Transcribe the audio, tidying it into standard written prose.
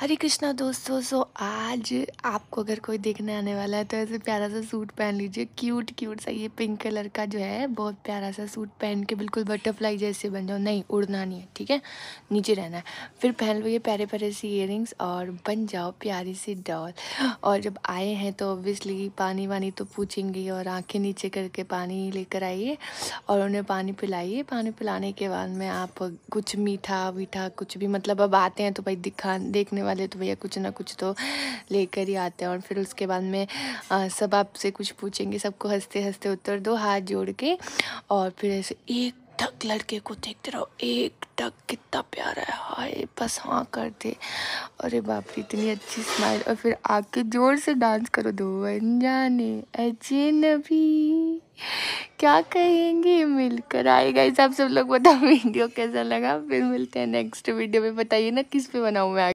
हरे कृष्णा दोस्तों। आज आपको अगर कोई देखने आने वाला है तो ऐसे प्यारा सा सूट पहन लीजिए, क्यूट क्यूट सा। ये पिंक कलर का जो है बहुत प्यारा सा सूट पहन के बिल्कुल बटरफ्लाई जैसे बन जाओ। नहीं, उड़ना नहीं है, ठीक है, नीचे रहना है। फिर पहन लो ये प्यारे प्यारे सी इयररिंग्स और बन जाओ प्यारी सी डॉल। और जब आए हैं तो ऑब्वियसली पानी वानी तो पूछेंगे, और आंखें नीचे करके पानी लेकर आइए और उन्हें पानी पिलाइए। पानी पिलाने के बाद में आप कुछ मीठा वीठा कुछ भी, मतलब अब आते हैं तो भाई देखने वाले तो भैया कुछ ना कुछ तो लेकर ही आते हैं। और फिर उसके बाद में सब आपसे कुछ पूछेंगे, सबको हंसते हंसते उत्तर दो हाथ जोड़ के। और फिर ऐसे एक टक लड़के को देखते रहो, एक टक, कितना प्यारा है, हाय, बस हाँ कर दे। अरे बाप रे, इतनी अच्छी स्माइल। और फिर आके जोर से डांस करो, दो अनजाने अजनबी क्या कहेंगे मिलकर। आएगा सब लोग बताओ वीडियो कैसा लगा। फिर मिलते हैं नेक्स्ट वीडियो में। बताइए ना किस पे बनाऊँ मैं।